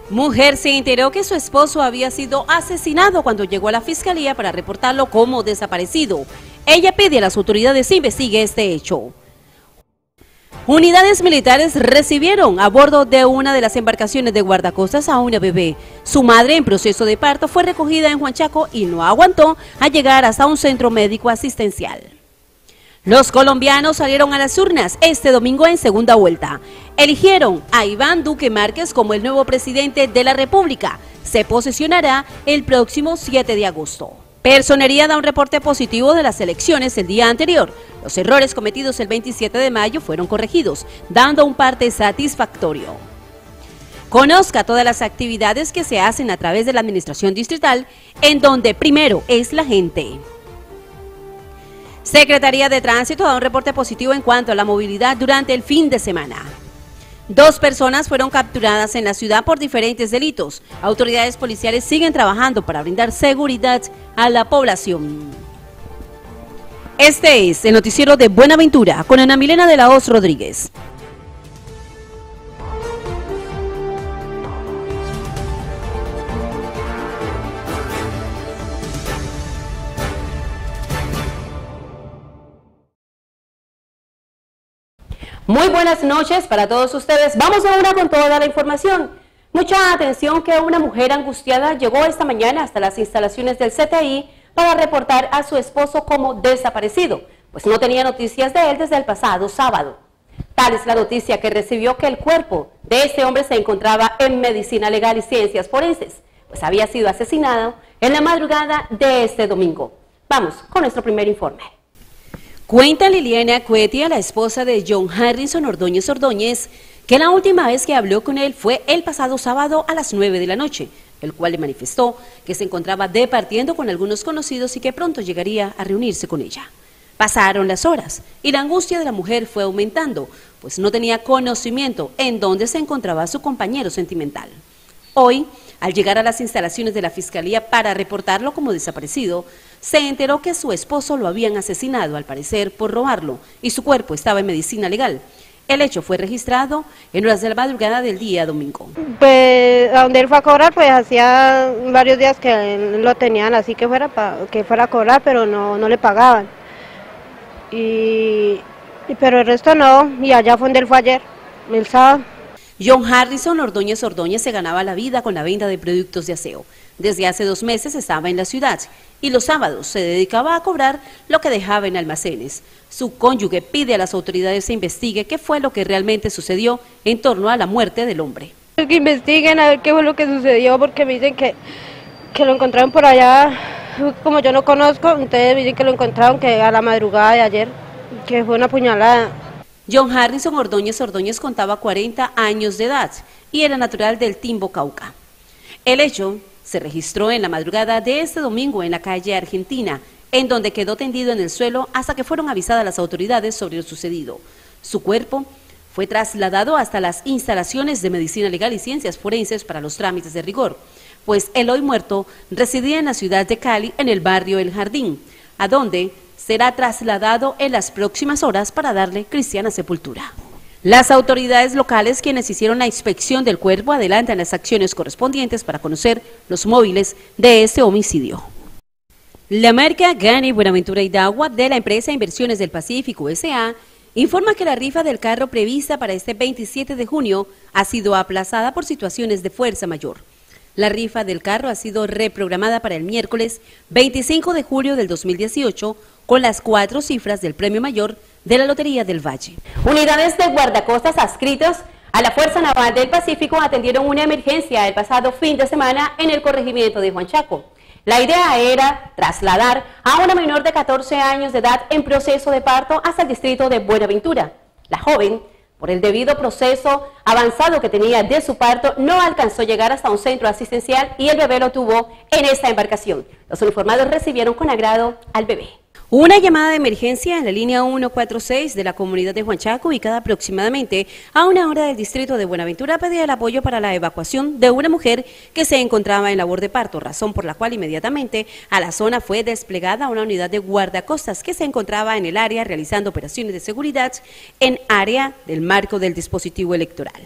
Mujer se enteró que su esposo había sido asesinado cuando llegó a la fiscalía para reportarlo como desaparecido. Ella pide a las autoridades que investigue este hecho. Unidades militares recibieron a bordo de una de las embarcaciones de guardacostas a una bebé. Su madre, en proceso de parto, fue recogida en Huanchaco y no aguantó a llegar hasta un centro médico asistencial. Los colombianos salieron a las urnas este domingo en segunda vuelta. Eligieron a Iván Duque Márquez como el nuevo presidente de la República. Se posesionará el próximo 7 de agosto. Personería da un reporte positivo de las elecciones el día anterior. Los errores cometidos el 27 de mayo fueron corregidos, dando un parte satisfactorio. Conozca todas las actividades que se hacen a través de la administración distrital, en donde primero es la gente. Secretaría de Tránsito da un reporte positivo en cuanto a la movilidad durante el fin de semana. 2 personas fueron capturadas en la ciudad por diferentes delitos. Autoridades policiales siguen trabajando para brindar seguridad a la población. Este es el noticiero de Buenaventura con Ana Milena de la Hoz Rodríguez. Muy buenas noches para todos ustedes. Vamos ahora con toda la información. Mucha atención que una mujer angustiada llegó esta mañana hasta las instalaciones del CTI para reportar a su esposo como desaparecido, pues no tenía noticias de él desde el pasado sábado. Tal es la noticia que recibió que el cuerpo de este hombre se encontraba en Medicina Legal y Ciencias Forenses, pues había sido asesinado en la madrugada de este domingo. Vamos con nuestro primer informe. Cuenta Liliana Cuetia, la esposa de John Harrison Ordóñez Ordóñez, que la última vez que habló con él fue el pasado sábado a las 9 de la noche, el cual le manifestó que se encontraba departiendo con algunos conocidos y que pronto llegaría a reunirse con ella. Pasaron las horas y la angustia de la mujer fue aumentando, pues no tenía conocimiento en dónde se encontraba su compañero sentimental. Hoy, al llegar a las instalaciones de la Fiscalía para reportarlo como desaparecido, se enteró que su esposo lo habían asesinado, al parecer por robarlo, y su cuerpo estaba en medicina legal. El hecho fue registrado en horas de la madrugada del día domingo. Pues a donde él fue a cobrar, pues hacía varios días que lo tenían así que fuera a cobrar, pero no le pagaban. Pero el resto no, y allá fue donde él fue ayer, el sábado. John Harrison Ordóñez Ordóñez se ganaba la vida con la venta de productos de aseo. Desde hace 2 meses estaba en la ciudad y los sábados se dedicaba a cobrar lo que dejaba en almacenes. Su cónyuge pide a las autoridades que investigue qué fue lo que realmente sucedió en torno a la muerte del hombre. Que investiguen a ver qué fue lo que sucedió, porque me dicen que lo encontraron por allá, como yo no conozco, entonces me dicen que lo encontraron que a la madrugada de ayer, que fue una puñalada. John Harrison Ordóñez Ordóñez contaba 40 años de edad y era natural del Timbo, Cauca. El hecho se registró en la madrugada de este domingo en la calle Argentina, en donde quedó tendido en el suelo hasta que fueron avisadas las autoridades sobre lo sucedido. Su cuerpo fue trasladado hasta las instalaciones de Medicina Legal y Ciencias Forenses para los trámites de rigor, pues el hoy muerto residía en la ciudad de Cali, en el barrio El Jardín, a donde será trasladado en las próximas horas para darle cristiana sepultura. Las autoridades locales, quienes hicieron la inspección del cuerpo, adelantan las acciones correspondientes para conocer los móviles de este homicidio. La marca Gani Buenaventura Idagua de la empresa Inversiones del Pacífico S.A. informa que la rifa del carro prevista para este 27 de junio ha sido aplazada por situaciones de fuerza mayor. La rifa del carro ha sido reprogramada para el miércoles 25 de julio del 2018 con las 4 cifras del premio mayor de la Lotería del Valle. Unidades de guardacostas adscritas a la Fuerza Naval del Pacífico atendieron una emergencia el pasado fin de semana en el corregimiento de Huanchaco. La idea era trasladar a una menor de 14 años de edad en proceso de parto hasta el distrito de Buenaventura. La joven, por el debido proceso avanzado que tenía de su parto, no alcanzó a llegar hasta un centro asistencial y el bebé lo tuvo en esta embarcación. Los uniformados recibieron con agrado al bebé. Una llamada de emergencia en la línea 146 de la comunidad de Huanchaco, ubicada aproximadamente a 1 hora del distrito de Buenaventura, pedía el apoyo para la evacuación de una mujer que se encontraba en labor de parto, razón por la cual inmediatamente a la zona fue desplegada una unidad de guardacostas que se encontraba en el área realizando operaciones de seguridad en área del marco del dispositivo electoral.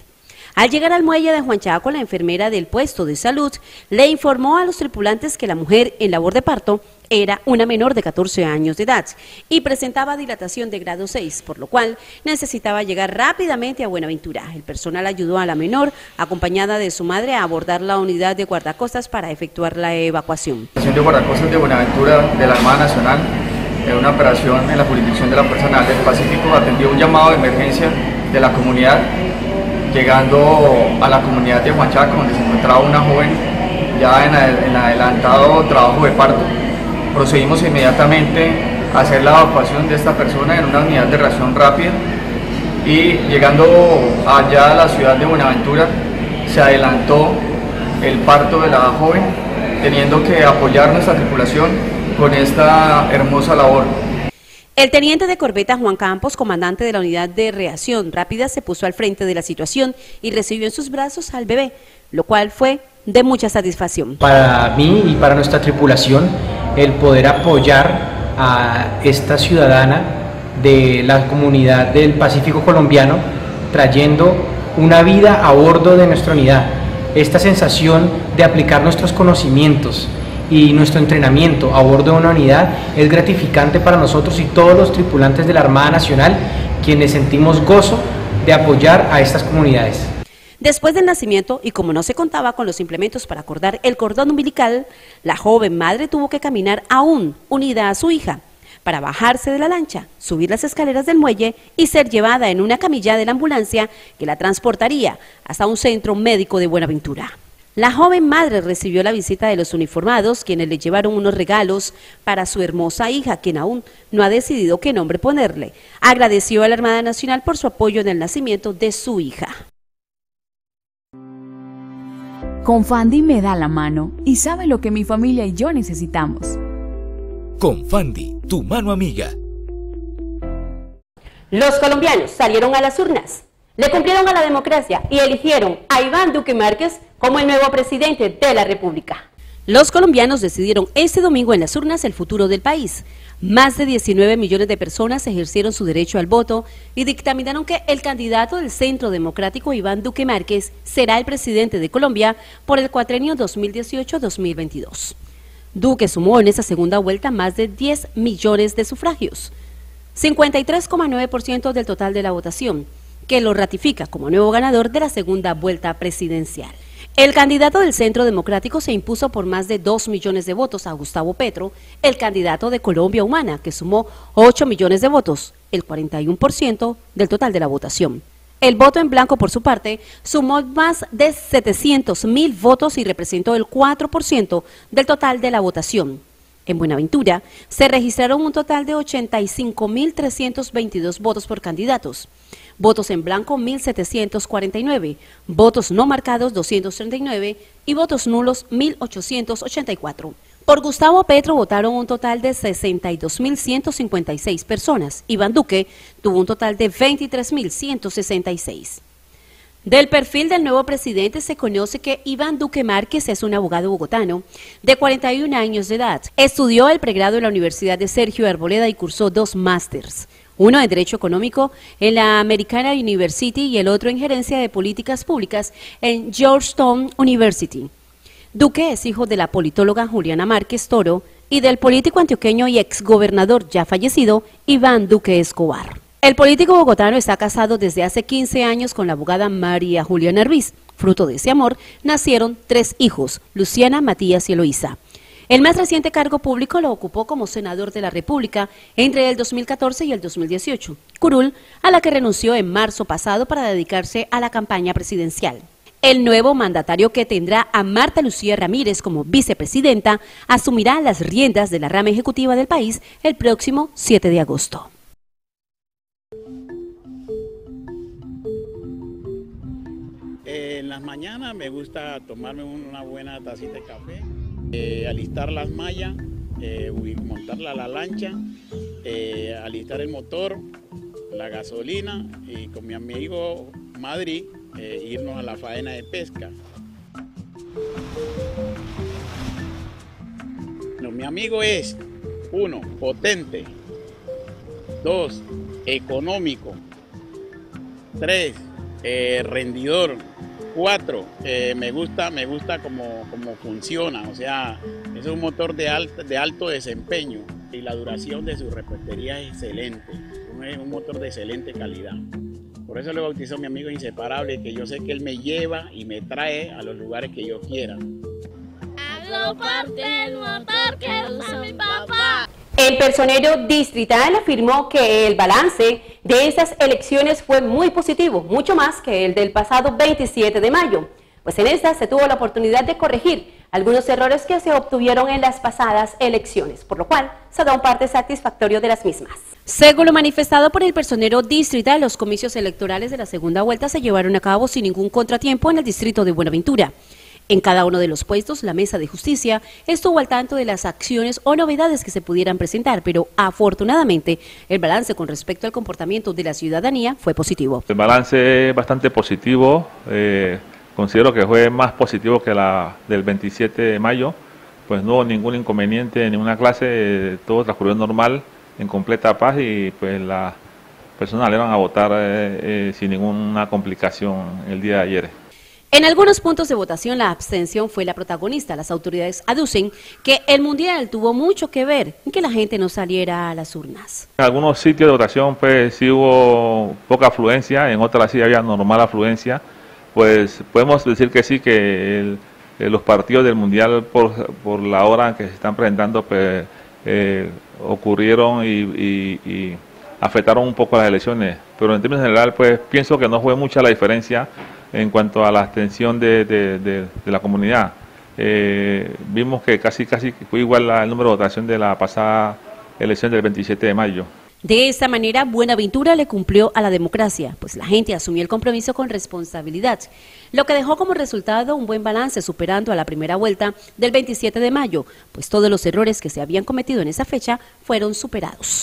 Al llegar al muelle de Juan Chaco, la enfermera del puesto de salud le informó a los tripulantes que la mujer en labor de parto era una menor de 14 años de edad y presentaba dilatación de grado 6, por lo cual necesitaba llegar rápidamente a Buenaventura. El personal ayudó a la menor, acompañada de su madre, a abordar la unidad de guardacostas para efectuar la evacuación. La estación de guardacostas de Buenaventura de la Armada Nacional, en una operación en la jurisdicción de la Personal del Pacífico, atendió un llamado de emergencia de la comunidad, llegando a la comunidad de Juan Chaco, donde se encontraba una joven ya en adelantado trabajo de parto. Procedimos inmediatamente a hacer la evacuación de esta persona en una unidad de reacción rápida y llegando allá a la ciudad de Buenaventura se adelantó el parto de la joven, teniendo que apoyar nuestra tripulación con esta hermosa labor. El teniente de corbeta Juan Campos, comandante de la unidad de reacción rápida, se puso al frente de la situación y recibió en sus brazos al bebé, lo cual fue de mucha satisfacción. Para mí y para nuestra tripulación, el poder apoyar a esta ciudadana de la comunidad del Pacífico colombiano, trayendo una vida a bordo de nuestra unidad. Esta sensación de aplicar nuestros conocimientos y nuestro entrenamiento a bordo de una unidad es gratificante para nosotros y todos los tripulantes de la Armada Nacional, quienes sentimos gozo de apoyar a estas comunidades. Después del nacimiento, y como no se contaba con los implementos para acordar el cordón umbilical, la joven madre tuvo que caminar aún unida a su hija para bajarse de la lancha, subir las escaleras del muelle y ser llevada en una camilla de la ambulancia que la transportaría hasta un centro médico de Buenaventura. La joven madre recibió la visita de los uniformados, quienes le llevaron unos regalos para su hermosa hija, quien aún no ha decidido qué nombre ponerle. Agradeció a la Armada Nacional por su apoyo en el nacimiento de su hija. Confandi me da la mano y sabe lo que mi familia y yo necesitamos. Confandi, tu mano amiga. Los colombianos salieron a las urnas, le cumplieron a la democracia y eligieron a Iván Duque Márquez como el nuevo presidente de la República. Los colombianos decidieron este domingo en las urnas el futuro del país. Más de 19 millones de personas ejercieron su derecho al voto y dictaminaron que el candidato del Centro Democrático, Iván Duque Márquez, será el presidente de Colombia por el cuatrenio 2018-2022. Duque sumó en esa segunda vuelta más de 10 millones de sufragios, 53,9% del total de la votación, que lo ratifica como nuevo ganador de la segunda vuelta presidencial. El candidato del Centro Democrático se impuso por más de 2 millones de votos a Gustavo Petro, el candidato de Colombia Humana, que sumó 8 millones de votos, el 41% del total de la votación. El voto en blanco, por su parte, sumó más de 700.000 votos y representó el 4% del total de la votación. En Buenaventura se registraron un total de 85.322 votos por candidatos. Votos en blanco 1.749, votos no marcados 239 y votos nulos 1.884. Por Gustavo Petro votaron un total de 62.156 personas. Iván Duque tuvo un total de 23.166. Del perfil del nuevo presidente se conoce que Iván Duque Márquez es un abogado bogotano de 41 años de edad. Estudió el pregrado en la Universidad de Sergio Arboleda y cursó 2 másters. Uno en Derecho Económico en la American University y el otro en Gerencia de Políticas Públicas en Georgetown University. Duque es hijo de la politóloga Juliana Márquez Toro y del político antioqueño y exgobernador ya fallecido Iván Duque Escobar. El político bogotano está casado desde hace 15 años con la abogada María Juliana Ruiz. Fruto de ese amor nacieron 3 hijos, Luciana, Matías y Eloísa. El más reciente cargo público lo ocupó como senador de la República entre el 2014 y el 2018, curul a la que renunció en marzo pasado para dedicarse a la campaña presidencial. El nuevo mandatario, que tendrá a Marta Lucía Ramírez como vicepresidenta, asumirá las riendas de la rama ejecutiva del país el próximo 7 de agosto. En las mañanas me gusta tomarme una buena tacita de café, alistar las mallas, montarla a la lancha, alistar el motor, la gasolina y con mi amigo Madrid irnos a la faena de pesca. No, mi amigo es 1, potente, 2, económico, 3, rendidor. 4, me gusta cómo funciona, o sea, es un motor de alto desempeño y la duración de su repostería es excelente, es un motor de excelente calidad. Por eso le bautizó mi amigo inseparable, que yo sé que él me lleva y me trae a los lugares que yo quiera. Hago parte del motor que usa mi papá. El personero distrital afirmó que el balance de esas elecciones fue muy positivo, mucho más que el del pasado 27 de mayo, pues en esta se tuvo la oportunidad de corregir algunos errores que se obtuvieron en las pasadas elecciones, por lo cual se da un parte satisfactorio de las mismas. Según lo manifestado por el personero distrital, los comicios electorales de la segunda vuelta se llevaron a cabo sin ningún contratiempo en el distrito de Buenaventura. En cada uno de los puestos, la Mesa de Justicia estuvo al tanto de las acciones o novedades que se pudieran presentar, pero afortunadamente el balance con respecto al comportamiento de la ciudadanía fue positivo. El balance es bastante positivo, considero que fue más positivo que la del 27 de mayo, pues no hubo ningún inconveniente en ninguna clase, todo transcurrió normal, en completa paz y pues las personas salieron a votar sin ninguna complicación el día de ayer. En algunos puntos de votación la abstención fue la protagonista. Las autoridades aducen que el Mundial tuvo mucho que ver en que la gente no saliera a las urnas. En algunos sitios de votación pues sí hubo poca afluencia, en otras sí había normal afluencia. Pues podemos decir que sí, que los partidos del Mundial por la hora en que se están presentando pues, ocurrieron y afectaron un poco las elecciones. Pero en términos general pues pienso que no fue mucha la diferencia en cuanto a la abstención de la comunidad. Vimos que casi fue igual el número de votación de la pasada elección del 27 de mayo. De esta manera, Buenaventura le cumplió a la democracia, pues la gente asumió el compromiso con responsabilidad, lo que dejó como resultado un buen balance superando a la primera vuelta del 27 de mayo, pues todos los errores que se habían cometido en esa fecha fueron superados.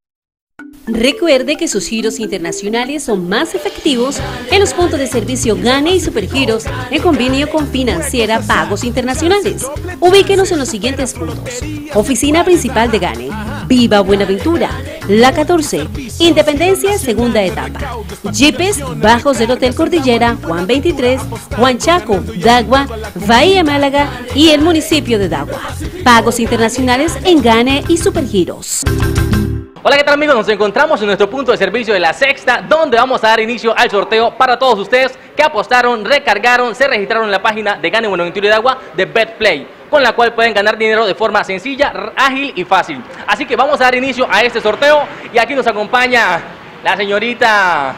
Recuerde que sus giros internacionales son más efectivos en los puntos de servicio Gane y Supergiros en convenio con Financiera Pagos Internacionales. Ubíquenos en los siguientes puntos: Oficina Principal de Gane, Viva Buenaventura, La 14, Independencia, segunda etapa, Jipes, Bajos del Hotel Cordillera, Juan 23, Juan Chaco, Dagua, Bahía Málaga y el municipio de Dagua. Pagos internacionales en Gane y Supergiros. Hola, ¿qué tal amigos? Nos encontramos en nuestro punto de servicio de La Sexta, donde vamos a dar inicio al sorteo para todos ustedes que apostaron, recargaron, se registraron en la página de Gane Buenaventura y Dagua de BetPlay, con la cual pueden ganar dinero de forma sencilla, ágil y fácil. Así que vamos a dar inicio a este sorteo y aquí nos acompaña la señorita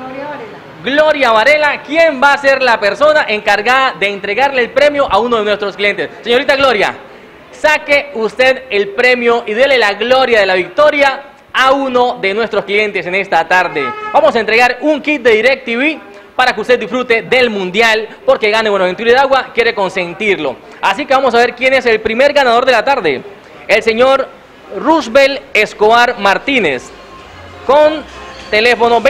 Gloria Varela, quien va a ser la persona encargada de entregarle el premio a uno de nuestros clientes. Señorita Gloria, saque usted el premio y dele la gloria de la victoria a uno de nuestros clientes en esta tarde. Vamos a entregar un kit de DirecTV para que usted disfrute del Mundial, porque Gane Buenaventura y Dagua quiere consentirlo. Así que vamos a ver quién es el primer ganador de la tarde. El señor Roosevelt Escobar Martínez, con teléfono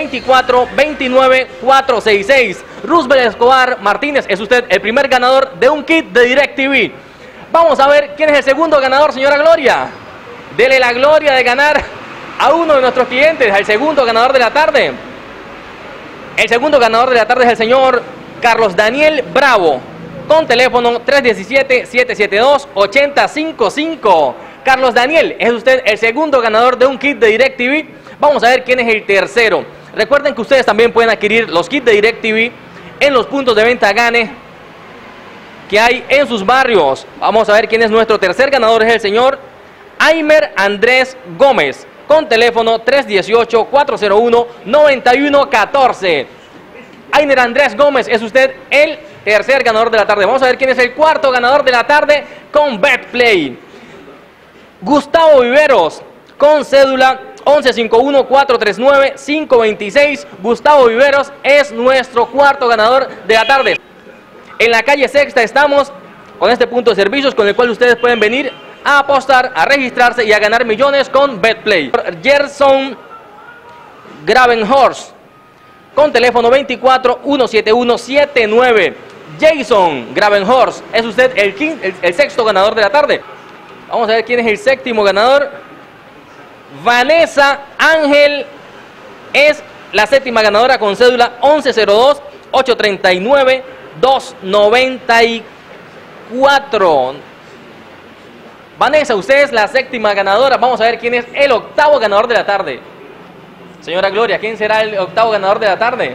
24-29-466. Roosevelt Escobar Martínez es usted el primer ganador de un kit de DirecTV. Vamos a ver quién es el segundo ganador, señora Gloria. Dele la gloria de ganar a uno de nuestros clientes, al segundo ganador de la tarde. El segundo ganador de la tarde es el señor Carlos Daniel Bravo, con teléfono 317-772-8055. Carlos Daniel, es usted el segundo ganador de un kit de DirecTV. Vamos a ver quién es el tercero. Recuerden que ustedes también pueden adquirir los kits de DirecTV en los puntos de venta Gane que hay en sus barrios. Vamos a ver quién es nuestro tercer ganador. Es el señor Aimer Andrés Gómez, con teléfono 318-401-9114. Aimer Andrés Gómez, es usted el tercer ganador de la tarde. Vamos a ver quién es el cuarto ganador de la tarde con BetPlay. Gustavo Viveros, con cédula 1151-439-526. Gustavo Viveros es nuestro cuarto ganador de la tarde. En la calle Sexta estamos con este punto de servicios con el cual ustedes pueden venir a apostar, a registrarse y a ganar millones con BetPlay. Gerson Gravenhorst, con teléfono 24-171-79. Jason Gravenhorst, es usted el sexto ganador de la tarde. Vamos a ver quién es el séptimo ganador. Vanessa Ángel es la séptima ganadora con cédula 1102-839-294. Vanessa, usted es la séptima ganadora. Vamos a ver quién es el octavo ganador de la tarde. Señora Gloria, ¿quién será el octavo ganador de la tarde?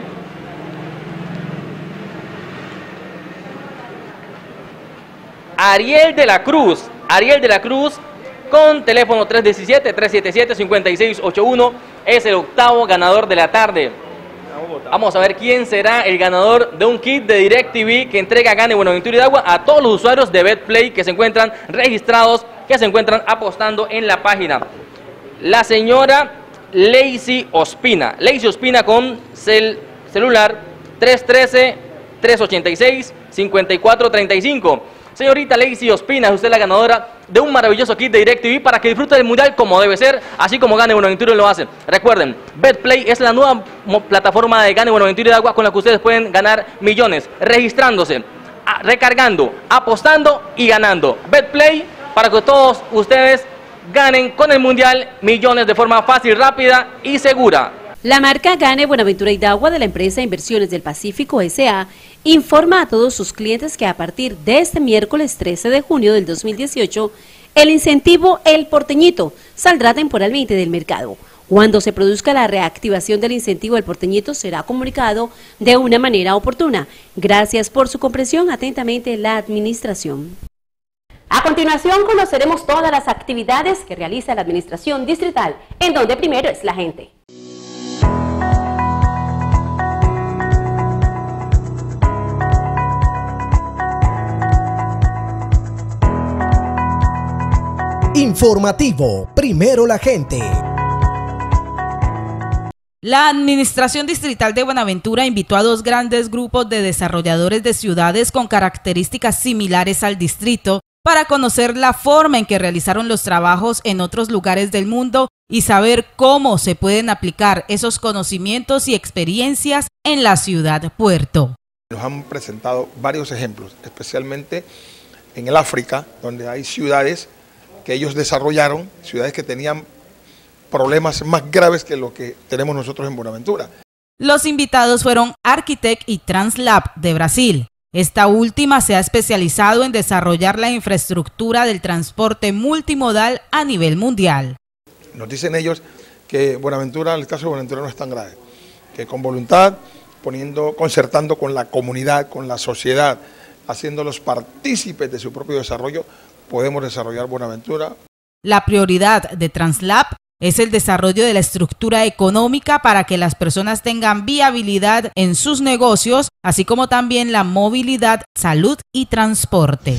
Ariel de la Cruz. Ariel de la Cruz, con teléfono 317-377-5681, es el octavo ganador de la tarde. Vamos a ver quién será el ganador de un kit de DirecTV que entrega Gane Buenaventura Hidalgo a todos los usuarios de BetPlay que se encuentran registrados, que se encuentran apostando en la página. La señora Lacey Ospina. Lacey Ospina con celular 313-386-5435. Señorita Lacey Ospina, es usted la ganadora de un maravilloso kit de DirecTV para que disfrute del Mundial como debe ser, así como Gane Buenaventura lo hace. Recuerden, BetPlay es la nueva plataforma de Gane Buenaventura de Agua con la que ustedes pueden ganar millones, registrándose, recargando, apostando y ganando. BetPlay, para que todos ustedes ganen con el Mundial millones de forma fácil, rápida y segura. La marca Gane Buenaventura Hidalgo de la empresa Inversiones del Pacífico S.A. informa a todos sus clientes que a partir de este miércoles 13 de junio del 2018, el incentivo El Porteñito saldrá temporalmente del mercado. Cuando se produzca la reactivación del incentivo El Porteñito será comunicado de una manera oportuna. Gracias por su comprensión. Atentamente, la Administración. A continuación conoceremos todas las actividades que realiza la Administración Distrital, en donde primero es la gente. Informativo, primero la gente. La Administración Distrital de Buenaventura invitó a dos grandes grupos de desarrolladores de ciudades con características similares al distrito para conocer la forma en que realizaron los trabajos en otros lugares del mundo y saber cómo se pueden aplicar esos conocimientos y experiencias en la ciudad puerto. Nos han presentado varios ejemplos, especialmente en el África, donde hay ciudades que ellos desarrollaron, ciudades que tenían problemas más graves que lo que tenemos nosotros en Buenaventura. Los invitados fueron Architect y Translab de Brasil. Esta última se ha especializado en desarrollar la infraestructura del transporte multimodal a nivel mundial. Nos dicen ellos que Buenaventura, el caso de Buenaventura no es tan grave, que con voluntad, concertando con la comunidad, con la sociedad, haciéndolos partícipes de su propio desarrollo, podemos desarrollar Buenaventura. La prioridad de Translab es el desarrollo de la estructura económica para que las personas tengan viabilidad en sus negocios, así como también la movilidad, salud y transporte.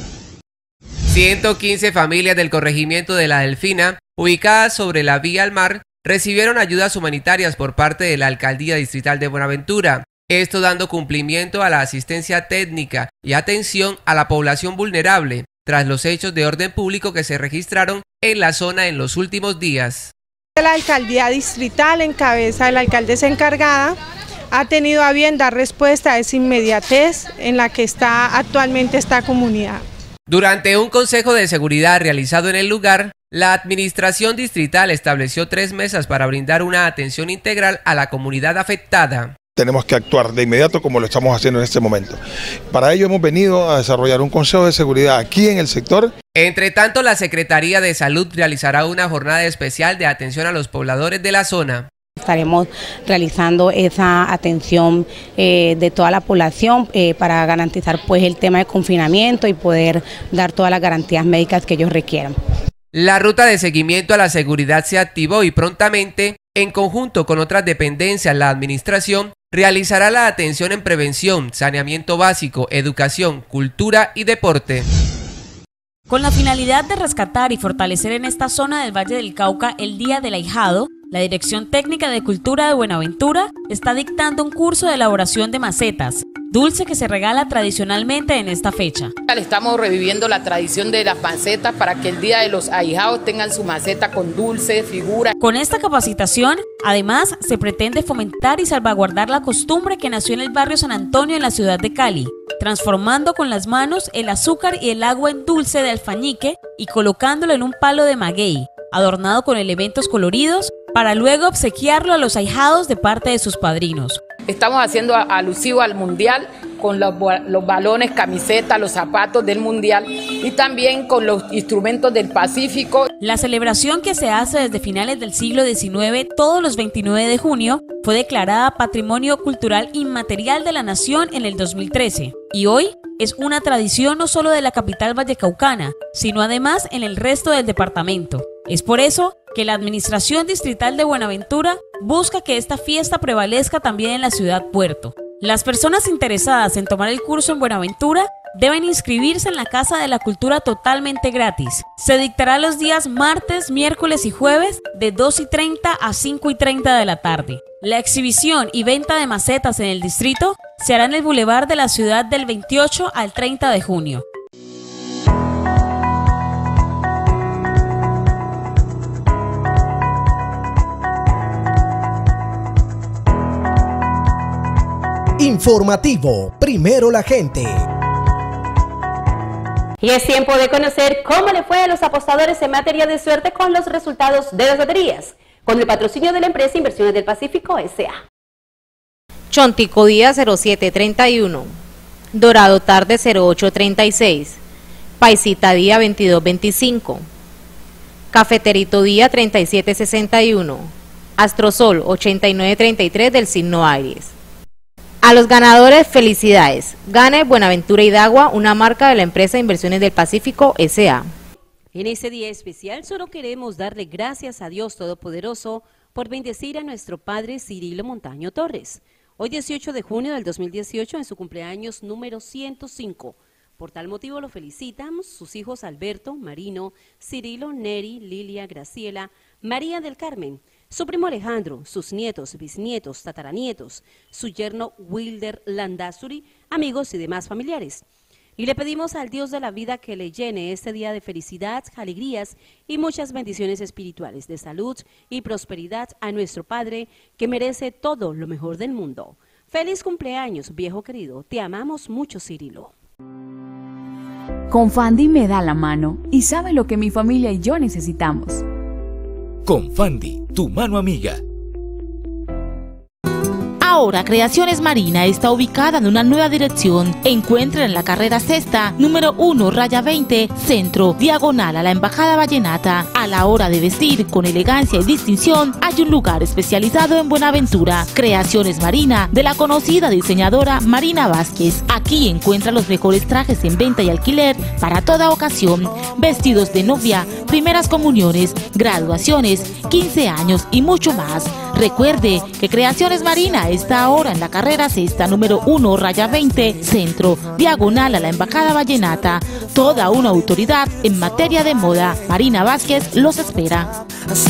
115 familias del corregimiento de La Delfina, ubicadas sobre la vía al mar, recibieron ayudas humanitarias por parte de la Alcaldía Distrital de Buenaventura. Esto dando cumplimiento a la asistencia técnica y atención a la población vulnerable, tras los hechos de orden público que se registraron en la zona en los últimos días. La alcaldía distrital, en cabeza de la alcaldesa encargada, ha tenido a bien dar respuesta a esa inmediatez en la que está actualmente esta comunidad. Durante un consejo de seguridad realizado en el lugar, la administración distrital estableció 3 mesas para brindar una atención integral a la comunidad afectada. Tenemos que actuar de inmediato como lo estamos haciendo en este momento. Para ello hemos venido a desarrollar un consejo de seguridad aquí en el sector. Entre tanto, la Secretaría de Salud realizará una jornada especial de atención a los pobladores de la zona. Estaremos realizando esa atención de toda la población para garantizar pues el tema de confinamiento y poder dar todas las garantías médicas que ellos requieran. La ruta de seguimiento a la seguridad se activó y prontamente, en conjunto con otras dependencias, la administración realizará la atención en prevención, saneamiento básico, educación, cultura y deporte. Con la finalidad de rescatar y fortalecer en esta zona del Valle del Cauca el Día del Ahijado, la Dirección Técnica de Cultura de Buenaventura está dictando un curso de elaboración de macetas, dulce que se regala tradicionalmente en esta fecha. Estamos reviviendo la tradición de las macetas para que el Día de los Ahijados tengan su maceta con dulce, figura. Con esta capacitación, además, se pretende fomentar y salvaguardar la costumbre que nació en el barrio San Antonio en la ciudad de Cali, transformando con las manos el azúcar y el agua en dulce de alfañique y colocándolo en un palo de maguey, adornado con elementos coloridos para luego obsequiarlo a los ahijados de parte de sus padrinos. Estamos haciendo alusivo al Mundial con los balones, camisetas, los zapatos del Mundial y también con los instrumentos del Pacífico. La celebración, que se hace desde finales del siglo XIX todos los 29 de junio, fue declarada Patrimonio Cultural Inmaterial de la Nación en el 2013 y hoy es una tradición no solo de la capital vallecaucana, sino además en el resto del departamento. Es por eso que la Administración Distrital de Buenaventura busca que esta fiesta prevalezca también en la ciudad puerto. Las personas interesadas en tomar el curso en Buenaventura deben inscribirse en la Casa de la Cultura totalmente gratis. Se dictará los días martes, miércoles y jueves de 2:30 a 5:30 de la tarde. La exhibición y venta de macetas en el distrito se hará en el Boulevard de la ciudad del 28 al 30 de junio. Informativo, primero la gente. Y es tiempo de conocer cómo le fue a los apostadores en materia de suerte con los resultados de las loterías, con el patrocinio de la empresa Inversiones del Pacífico S.A. Chontico día 0731, Dorado tarde 0836, Paisita día 2225, Cafeterito día 3761, Astrosol 8933 del signo Aries. A los ganadores, felicidades. Gane Buenaventura Idagua, una marca de la empresa Inversiones del Pacífico S.A. En este día especial solo queremos darle gracias a Dios Todopoderoso por bendecir a nuestro padre Cirilo Montaño Torres. Hoy 18 de junio del 2018 en su cumpleaños número 105. Por tal motivo lo felicitamos sus hijos Alberto, Marino, Cirilo, Neri, Lilia, Graciela, María del Carmen, su primo Alejandro, sus nietos, bisnietos, tataranietos, su yerno Wilder Landazuri, amigos y demás familiares. Y le pedimos al Dios de la vida que le llene este día de felicidad, alegrías y muchas bendiciones espirituales, de salud y prosperidad a nuestro Padre, que merece todo lo mejor del mundo. Feliz cumpleaños, viejo querido, te amamos mucho, Cirilo. Confandi me da la mano y sabe lo que mi familia y yo necesitamos. Confandi, tu mano amiga. Ahora Creaciones Marina está ubicada en una nueva dirección. Encuentra en la carrera sexta, número 1, raya 20, centro, diagonal a la Embajada Vallenata. A la hora de vestir con elegancia y distinción, hay un lugar especializado en Buenaventura. Creaciones Marina, de la conocida diseñadora Marina Vázquez. Aquí encuentra los mejores trajes en venta y alquiler para toda ocasión. Vestidos de novia, primeras comuniones, graduaciones, 15 años y mucho más. Recuerde que Creaciones Marina está ahora en la carrera sexta, número 1, raya 20, centro, diagonal a la Embajada Vallenata. Toda una autoridad en materia de moda. Marina Vázquez los espera.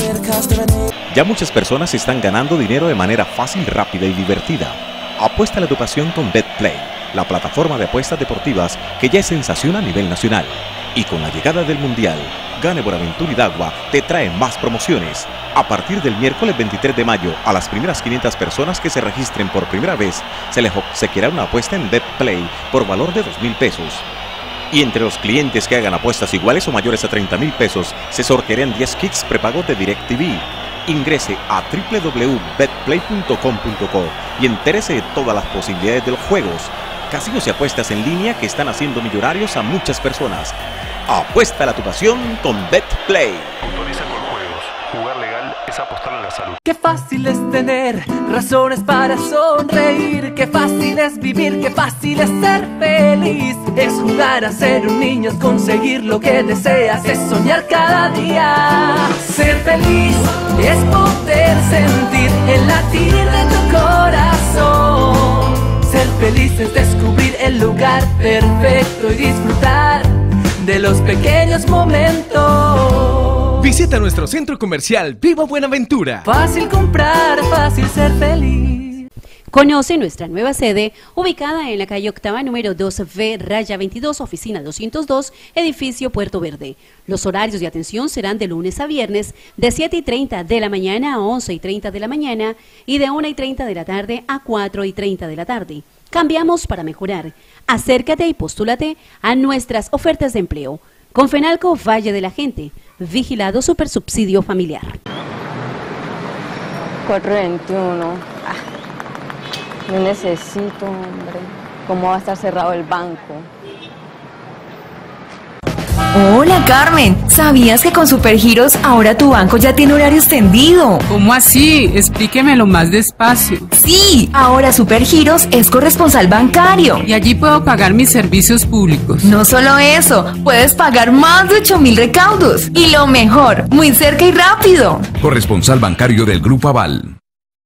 Ya muchas personas están ganando dinero de manera fácil, rápida y divertida. Apuesta a la educación con BetPlay, la plataforma de apuestas deportivas que ya es sensación a nivel nacional. Y con la llegada del Mundial, Gane Buenaventura Idagua te trae más promociones. A partir del miércoles 23 de mayo, a las primeras 500 personas que se registren por primera vez, se les obsequiará una apuesta en BetPlay por valor de 2.000 pesos. Y entre los clientes que hagan apuestas iguales o mayores a 30.000 pesos, se sortearán 10 kits prepagos de DirecTV. Ingrese a www.betplay.com.co y entérese de todas las posibilidades de los juegos, casinos y apuestas en línea que están haciendo millonarios a muchas personas. Apuesta a la tu pasión con BetPlay. Autoriza con juegos. Jugar legal es apostar a la salud. Qué fácil es tener razones para sonreír. Qué fácil es vivir, qué fácil es ser feliz. Es jugar a ser un niño, es conseguir lo que deseas, es soñar cada día. Ser feliz es poder sentir el latir de tu corazón. Ser feliz es descubrir el lugar perfecto y disfrutar de los pequeños momentos. Visita nuestro centro comercial Viva Buenaventura. Fácil comprar, fácil ser feliz. Conoce nuestra nueva sede, ubicada en la calle Octava, número 2V, raya 22, oficina 202, edificio Puerto Verde. Los horarios de atención serán de lunes a viernes, de 7:30 de la mañana a 11:30 de la mañana y de 1:30 de la tarde a 4:30 de la tarde. Cambiamos para mejorar. Acércate y postúlate a nuestras ofertas de empleo. Confenalco Valle de la Gente. Vigilado Supersubsidio Familiar. 421. No necesito, hombre. ¿Cómo va a estar cerrado el banco? Hola Carmen, ¿sabías que con Supergiros ahora tu banco ya tiene horario extendido? ¿Cómo así? Explíquemelo más despacio. Sí, ahora Supergiros es corresponsal bancario. Y allí puedo pagar mis servicios públicos. No solo eso, puedes pagar más de 8.000 recaudos. Y lo mejor, muy cerca y rápido. Corresponsal bancario del Grupo Aval.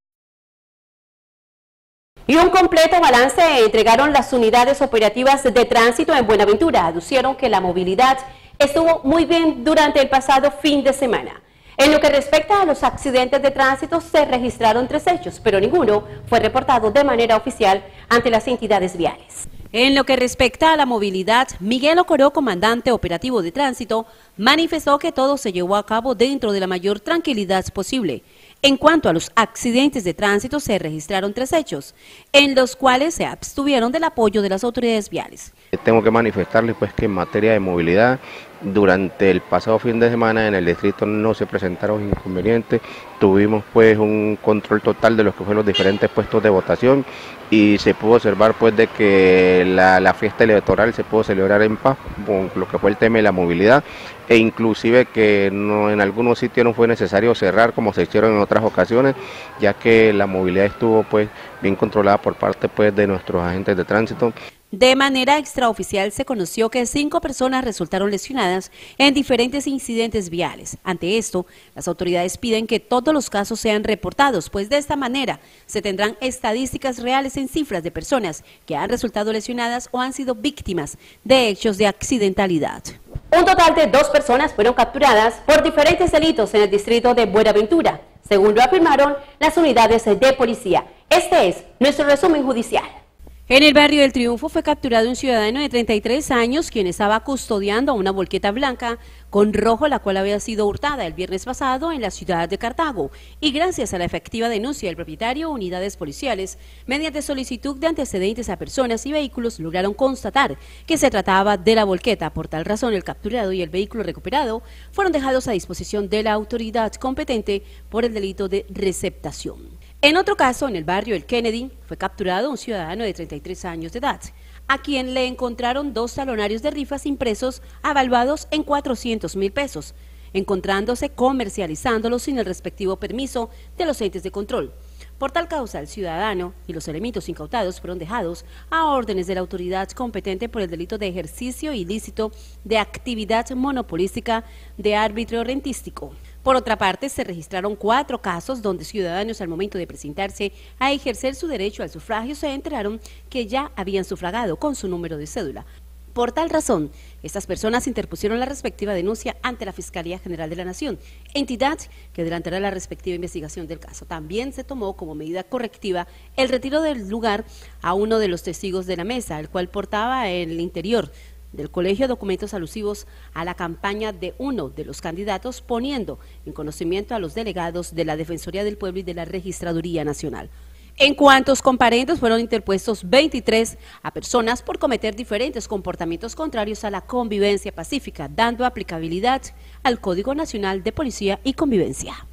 Y un completo balance entregaron las unidades operativas de tránsito en Buenaventura. Aducieron que la movilidad estuvo muy bien durante el pasado fin de semana. En lo que respecta a los accidentes de tránsito, se registraron 3 hechos, pero ninguno fue reportado de manera oficial ante las entidades viales. En lo que respecta a la movilidad, Miguel Ocoró, comandante operativo de tránsito, manifestó que todo se llevó a cabo dentro de la mayor tranquilidad posible. En cuanto a los accidentes de tránsito, se registraron 3 hechos, en los cuales se abstuvieron del apoyo de las autoridades viales. Tengo que manifestarles pues que en materia de movilidad, durante el pasado fin de semana en el distrito no se presentaron inconvenientes, tuvimos pues un control total de los que fueron los diferentes puestos de votación y se pudo observar pues de que la fiesta electoral se pudo celebrar en paz con lo que fue el tema de la movilidad e inclusive que en algunos sitios no fue necesario cerrar como se hicieron en otras ocasiones, ya que la movilidad estuvo pues bien controlada por parte pues de nuestros agentes de tránsito. De manera extraoficial se conoció que 5 personas resultaron lesionadas en diferentes incidentes viales. Ante esto, las autoridades piden que todos los casos sean reportados, pues de esta manera se tendrán estadísticas reales en cifras de personas que han resultado lesionadas o han sido víctimas de hechos de accidentalidad. Un total de 2 personas fueron capturadas por diferentes delitos en el distrito de Buenaventura, según lo afirmaron las unidades de policía. Este es nuestro resumen judicial. En el barrio del Triunfo fue capturado un ciudadano de 33 años quien estaba custodiando una volqueta blanca con rojo, la cual había sido hurtada el viernes pasado en la ciudad de Cartago. Y gracias a la efectiva denuncia del propietario, unidades policiales, mediante solicitud de antecedentes a personas y vehículos, lograron constatar que se trataba de la volqueta. Por tal razón, el capturado y el vehículo recuperado fueron dejados a disposición de la autoridad competente por el delito de receptación. En otro caso, en el barrio El Kennedy, fue capturado un ciudadano de 33 años de edad, a quien le encontraron 2 talonarios de rifas impresos avaluados en 400.000 pesos, encontrándose comercializándolos sin el respectivo permiso de los entes de control. Por tal causa, el ciudadano y los elementos incautados fueron dejados a órdenes de la autoridad competente por el delito de ejercicio ilícito de actividad monopolística de árbitro rentístico. Por otra parte, se registraron 4 casos donde ciudadanos al momento de presentarse a ejercer su derecho al sufragio se enteraron que ya habían sufragado con su número de cédula. Por tal razón, estas personas interpusieron la respectiva denuncia ante la Fiscalía General de la Nación, entidad que adelantará la respectiva investigación del caso. También se tomó como medida correctiva el retiro del lugar a uno de los testigos de la mesa, el cual portaba en el interior del colegio documentos alusivos a la campaña de uno de los candidatos, poniendo en conocimiento a los delegados de la Defensoría del Pueblo y de la Registraduría Nacional. En cuantos comparendos fueron interpuestos 23 a personas por cometer diferentes comportamientos contrarios a la convivencia pacífica, dando aplicabilidad al Código Nacional de Policía y Convivencia.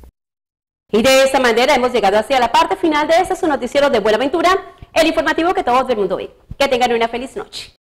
Y de esta manera hemos llegado hacia la parte final de este su noticiero de Buenaventura, el informativo que todo el mundo ve. Que tengan una feliz noche.